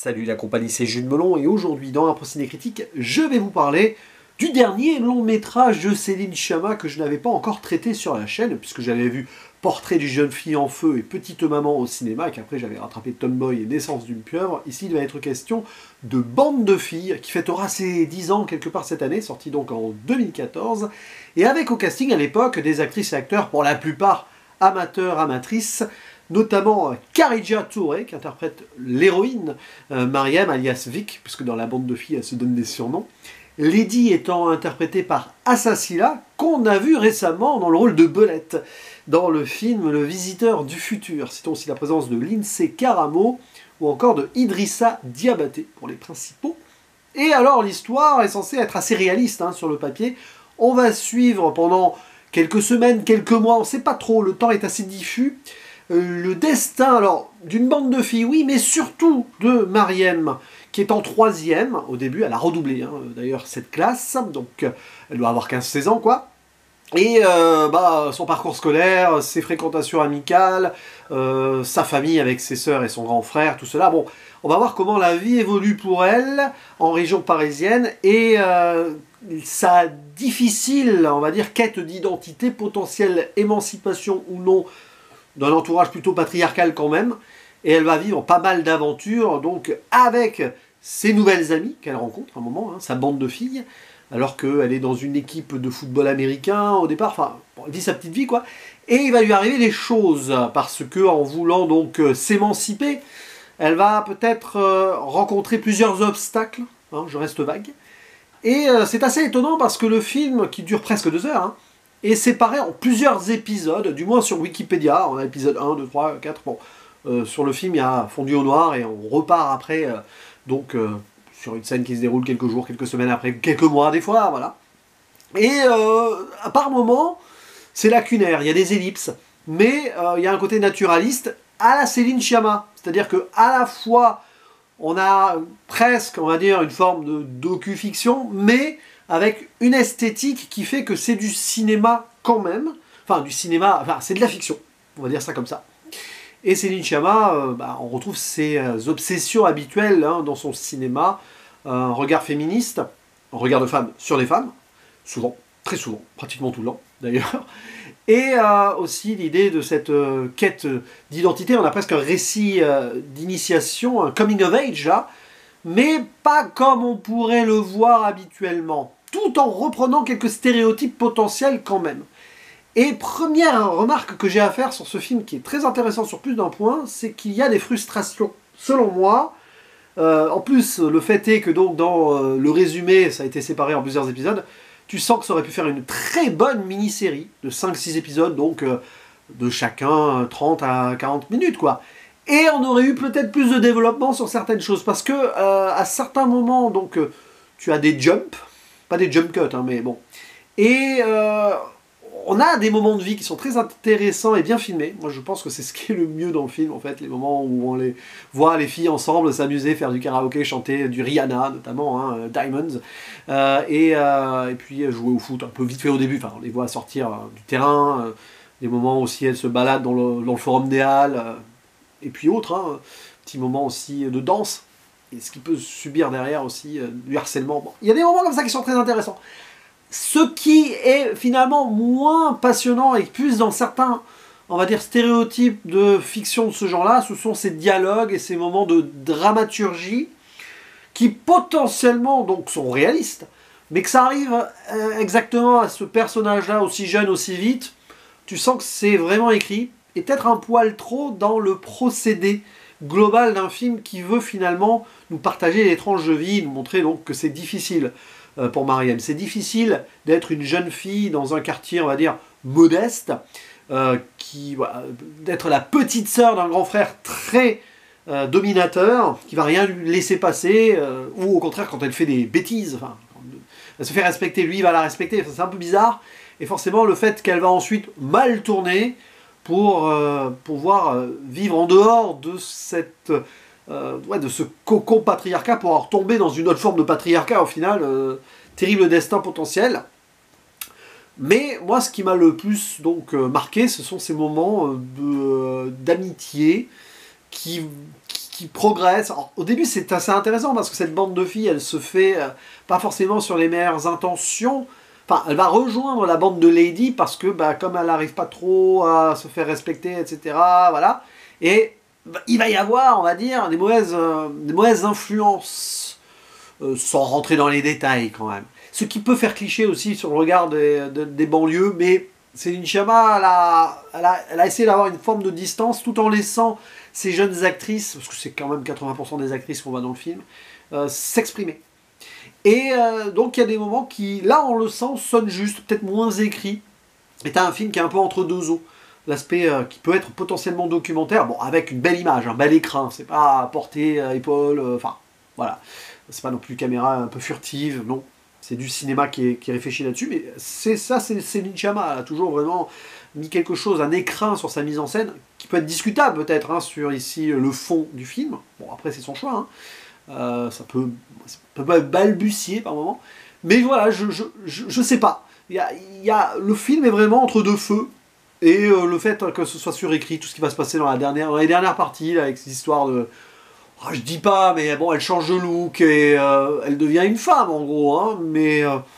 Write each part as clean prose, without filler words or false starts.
Salut la compagnie, c'est Jules Melon et aujourd'hui dans un procédé critique, je vais vous parler du dernier long métrage de Céline Sciamma que je n'avais pas encore traité sur la chaîne puisque j'avais vu Portrait d'une jeune fille en feu et Petite maman au cinéma et qu'après j'avais rattrapé Tomboy et Naissance d'une pieuvre. Ici il va être question de Bande de filles qui fêtera ses 10 ans quelque part cette année, sorti donc en 2014 et avec au casting à l'époque des actrices et acteurs pour la plupart amateurs, amatrices, notamment Khadija Touré qui interprète l'héroïne Mariam alias Vic, puisque dans la bande de filles elle se donne des surnoms. Lady étant interprétée par Assa Silla, qu'on a vu récemment dans le rôle de Belette dans le film Le Visiteur du Futur. Citons aussi la présence de Lindsay Karamo ou encore de Idrissa Diabaté pour les principaux. Et alors l'histoire est censée être assez réaliste sur le papier. On va suivre pendant quelques semaines, quelques mois, on ne sait pas trop, le temps est assez diffus. Le destin, alors, d'une bande de filles, oui, mais surtout de Mariam, qui est en 3e, au début, elle a redoublé, d'ailleurs, cette classe, donc elle doit avoir 15-16 ans, quoi. Et son parcours scolaire, ses fréquentations amicales, sa famille avec ses sœurs et son grand frère, tout cela, bon, on va voir comment la vie évolue pour elle, en région parisienne, et sa difficile, on va dire, quête d'identité, potentielle émancipation ou non, d'un entourage plutôt patriarcal quand même, et elle va vivre pas mal d'aventures, donc avec ses nouvelles amies qu'elle rencontre à un moment, sa bande de filles, alors qu'elle est dans une équipe de football américain au départ, enfin, elle vit sa petite vie quoi, et il va lui arriver des choses, parce que en voulant donc s'émanciper, elle va peut-être rencontrer plusieurs obstacles, je reste vague, et c'est assez étonnant parce que le film, qui dure presque 2 heures, est séparé en plusieurs épisodes, du moins sur Wikipédia, on a épisode 1, 2, 3, 4, bon, sur le film il y a fondu au noir et on repart après, sur une scène qui se déroule quelques jours, quelques semaines après, quelques mois des fois, voilà. Et par moments, c'est lacunaire, il y a des ellipses, mais il y a un côté naturaliste à la Céline Sciamma, c'est-à-dire que à la fois on a presque, on va dire, une forme de docu-fiction, mais avec une esthétique qui fait que c'est du cinéma quand même, c'est de la fiction, on va dire ça comme ça. Et Céline Sciamma, on retrouve ses obsessions habituelles dans son cinéma, un regard féministe, un regard de femme sur les femmes, souvent, très souvent, pratiquement tout le temps d'ailleurs, et aussi l'idée de cette quête d'identité, on a presque un récit d'initiation, un coming of age là, mais pas comme on pourrait le voir habituellement, tout en reprenant quelques stéréotypes potentiels quand même. Et première remarque que j'ai à faire sur ce film, qui est très intéressant sur plus d'un point, c'est qu'il y a des frustrations. Selon moi, en plus, le fait est que donc dans le résumé, ça a été séparé en plusieurs épisodes, tu sens que ça aurait pu faire une très bonne mini-série de 5-6 épisodes, donc de chacun 30 à 40 minutes, quoi. Et on aurait eu peut-être plus de développement sur certaines choses, parce que à certains moments, donc, tu as des jumps, pas des jump cuts, mais bon. Et on a des moments de vie qui sont très intéressants et bien filmés. Moi, je pense que c'est ce qui est le mieux dans le film, en fait, les moments où on les voit, les filles ensemble, s'amuser, faire du karaoké, chanter du Rihanna, notamment, Diamonds, et puis jouer au foot un peu vite fait au début. Enfin, on les voit sortir du terrain, des moments aussi, elles se baladent dans le forum des Halles, et puis autres, petit moment aussi de danse, et ce qui peut subir derrière aussi du harcèlement. Bon, il y a des moments comme ça qui sont très intéressants. Ce qui est finalement moins passionnant et plus dans certains, on va dire, stéréotypes de fiction de ce genre-là, ce sont ces dialogues et ces moments de dramaturgie qui potentiellement donc sont réalistes, mais que ça arrive exactement à ce personnage-là aussi jeune, aussi vite, tu sens que c'est vraiment écrit, et peut-être un poil trop dans le procédé global d'un film qui veut finalement nous partager l'étrange vie, nous montrer donc que c'est difficile pour Mariam. C'est difficile d'être une jeune fille dans un quartier, on va dire, modeste, d'être la petite sœur d'un grand frère très dominateur, qui va rien lui laisser passer, ou au contraire, quand elle fait des bêtises, elle se fait respecter, lui, il va la respecter, c'est un peu bizarre, et forcément, le fait qu'elle va ensuite mal tourner pour pouvoir vivre en dehors de cette... de ce cocon patriarcat pour en retomber dans une autre forme de patriarcat au final, terrible destin potentiel. Mais moi ce qui m'a le plus marqué, ce sont ces moments d'amitié qui qui progresse. Alors, au début, c'est assez intéressant parce que cette bande de filles, elle se fait pas forcément sur les meilleures intentions. Enfin, elle va rejoindre la bande de Lady parce que, bah, comme elle n'arrive pas trop à se faire respecter, etc., voilà. Et bah, il va y avoir, on va dire, des mauvaises influences, sans rentrer dans les détails quand même. Ce qui peut faire cliché aussi sur le regard des banlieues, mais Céline Sciamma, elle a essayé d'avoir une forme de distance tout en laissant ces jeunes actrices, parce que c'est quand même 80% des actrices qu'on voit dans le film, s'exprimer. Et donc il y a des moments qui, là on le sent, sonnent juste, peut-être moins écrits. Et t'as un film qui est un peu entre deux eaux. L'aspect qui peut être potentiellement documentaire, bon, avec une belle image, un bel écrin, c'est pas porté à épaule, enfin, voilà. C'est pas non plus caméra un peu furtive, non. C'est du cinéma qui est réfléchi là-dessus, mais c'est ça, c'est Céline Sciamma, elle a toujours vraiment mis quelque chose, un écrin sur sa mise en scène, qui peut être discutable peut-être, hein, sur ici le fond du film. Bon, après c'est son choix, hein. Ça peut balbutier par moment. Mais voilà, je sais pas. Le film est vraiment entre deux feux. Et le fait que ce soit surécrit, tout ce qui va se passer dans les dernières parties, là, avec ces histoires de... Oh, je dis pas, mais bon, elle change de look et elle devient une femme, en gros. Hein, mais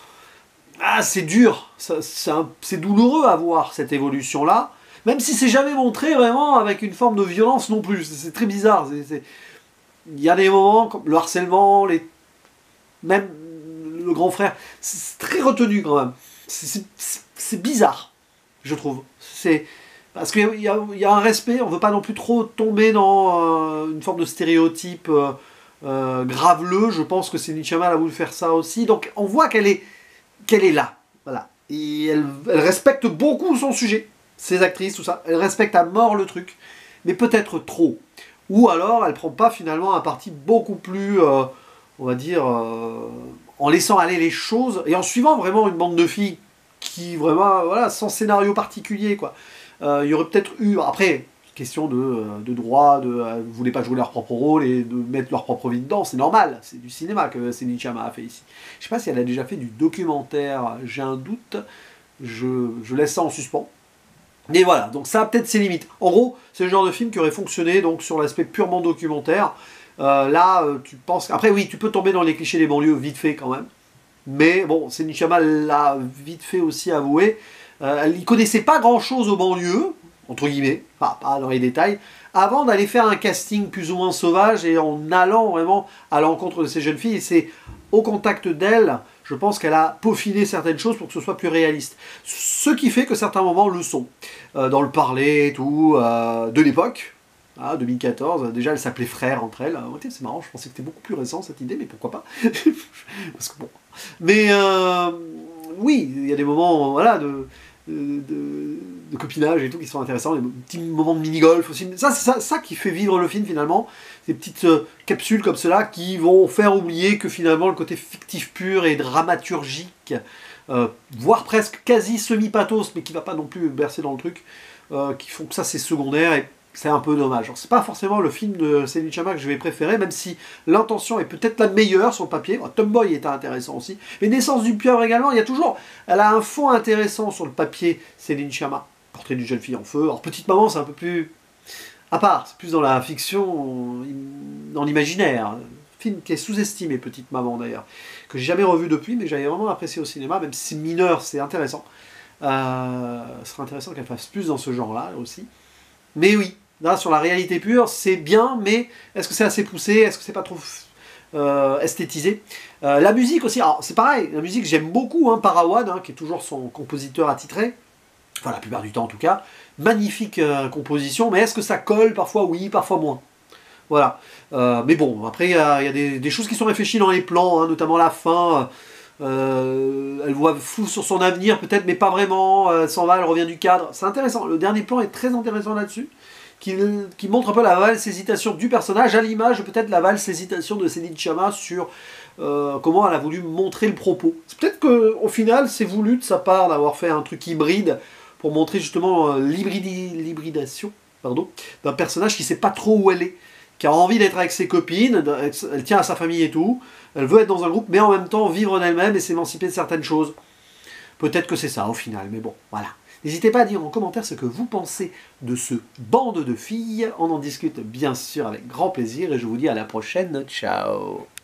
c'est dur. C'est douloureux à voir, cette évolution-là. Même si c'est jamais montré vraiment avec une forme de violence non plus. C'est très bizarre. Il y a des moments comme le harcèlement, même le grand frère, c'est très retenu quand même. C'est bizarre, je trouve. Parce qu'il y a un respect, on ne veut pas non plus trop tomber dans une forme de stéréotype graveleux. Je pense que Céline Sciamma a voulu faire ça aussi. Donc on voit qu'elle est là. Voilà. Et elle respecte beaucoup son sujet, ses actrices, tout ça. Elle respecte à mort le truc, mais peut-être trop. Ou alors elle prend pas finalement un parti beaucoup plus, on va dire, en laissant aller les choses et en suivant vraiment une bande de filles qui vraiment, voilà, sans scénario particulier, quoi. Il y aurait peut-être eu, après, question de droit, ne voulaient pas jouer leur propre rôle et de mettre leur propre vie dedans, c'est normal, c'est du cinéma que Céline Sciamma a fait ici. Je sais pas si elle a déjà fait du documentaire, j'ai un doute, je laisse ça en suspens. Mais voilà, donc ça a peut-être ses limites. En gros, c'est le genre de film qui aurait fonctionné donc sur l'aspect purement documentaire. Tu penses... Après, oui, tu peux tomber dans les clichés des banlieues vite fait quand même. Mais bon, Céline Sciamma l'a vite fait aussi avouer. Elle n'y connaissait pas grand-chose aux banlieues, entre guillemets, pas dans les détails, avant d'aller faire un casting plus ou moins sauvage et en allant vraiment à l'encontre de ces jeunes filles. Et c'est au contact d'elles, je pense qu'elle a peaufiné certaines choses pour que ce soit plus réaliste. Ce qui fait que certains moments le sont. Dans le parler et tout, de l'époque, 2014, déjà elle s'appelait Frère entre elles. C'est marrant, je pensais que c'était beaucoup plus récent cette idée, mais pourquoi pas. Parce que bon. Mais oui, il y a des moments voilà, de copinage et tout qui sont intéressants, des petits moments de mini-golf aussi. Ça, c'est ça qui fait vivre le film finalement. Ces petites capsules comme cela qui vont faire oublier que finalement le côté fictif pur et dramaturgique, voire presque quasi semi-pathos, mais qui ne va pas non plus bercer dans le truc, qui font que ça c'est secondaire et c'est un peu dommage. C'est pas forcément le film de Céline Sciamma que je vais préférer, même si l'intention est peut-être la meilleure sur le papier. Tomboy était intéressant aussi. Mais Naissance du pieuvre également, elle a un fond intéressant sur le papier, Céline Sciamma. Portrait d'une jeune fille en feu. Alors Petite Maman, c'est un peu plus à part, c'est plus dans la fiction, dans l'imaginaire. Film qui est sous-estimé, Petite Maman d'ailleurs, que j'ai jamais revu depuis, mais j'avais vraiment apprécié au cinéma, même si c'est mineur, c'est intéressant. Ce serait intéressant qu'elle fasse plus dans ce genre-là aussi. Mais oui, là, sur la réalité pure, c'est bien, mais est-ce que c'est assez poussé? Est-ce que c'est pas trop esthétisé? La musique aussi, alors c'est pareil, la musique j'aime beaucoup, hein, Parawan, qui est toujours son compositeur attitré, enfin la plupart du temps en tout cas, magnifique composition, mais est-ce que ça colle? Parfois oui, parfois moins. Voilà. Mais bon, après il y a des choses qui sont réfléchies dans les plans, hein, notamment la fin. Elle voit flou sur son avenir peut-être, mais pas vraiment, elle s'en va, elle revient du cadre. C'est intéressant, le dernier plan est très intéressant là-dessus, qui montre un peu la valse-hésitation du personnage, à l'image peut-être la valse-hésitation de Céline Sciamma sur comment elle a voulu montrer le propos. C'est peut-être qu'au final, c'est voulu de sa part d'avoir fait un truc hybride, pour montrer justement l'hybridation d'un personnage qui ne sait pas trop où elle est, qui a envie d'être avec ses copines, elle tient à sa famille et tout, elle veut être dans un groupe, mais en même temps vivre d'elle-même et s'émanciper de certaines choses. Peut-être que c'est ça au final, mais bon, voilà. N'hésitez pas à dire en commentaire ce que vous pensez de ce bande de filles. On en discute bien sûr avec grand plaisir et je vous dis à la prochaine. Ciao.